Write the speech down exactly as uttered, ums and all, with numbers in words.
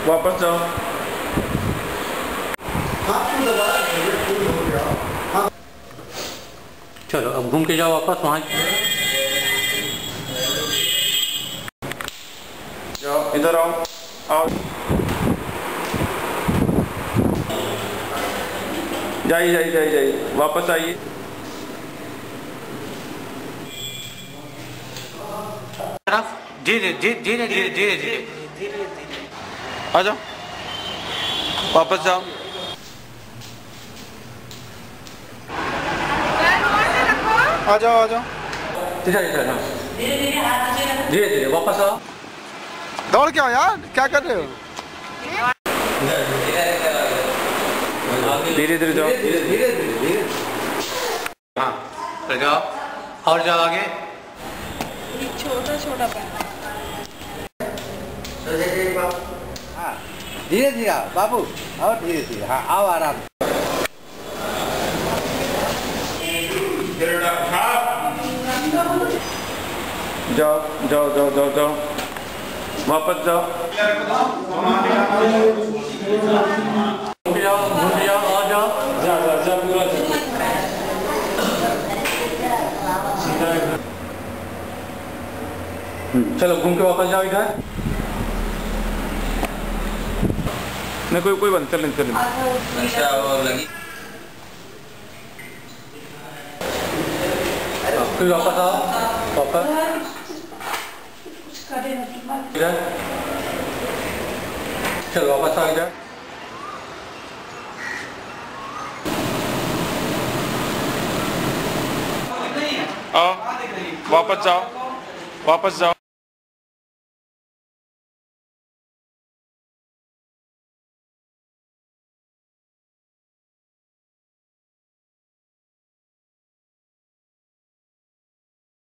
वापस जाओ। चलो अब घूम के जाओ वापस वहाँ जाओ, इधर आओ आओ। जाइए जाइए जाइए जाइए, वापस आइए। धीरे धीरे धीरे धीरे धीरे धीरे आ जाओ, वापस जाओ। आ जाओ आ जाओ, धीरे धीरे वापस आओ। दौड़ के आओ यार, क्या कर रहे हो? धीरे धीरे जाओ, धीरे धीरे धीरे। हाँ तो जाओ और जाओ आगे। छोटा छोटा हाँ धीरे धीरे आओ बाबू, और धीरे धीरे। हाँ आओ आराम। जाओ जाओ जाओ जाओ जाओ, वापस जाओ। जाओ घूम जाओ, आ जाओ। जा जा जा पूरा चलो घूम के वापस जाओ इधर। नहीं कोई कोई बात नहीं, चलें चलें। अच्छा वो लगी फिर वापस आओ, वापस इधर। चलो वापस आओ इधर। आओ, वापस जाओ, वापस जाओ।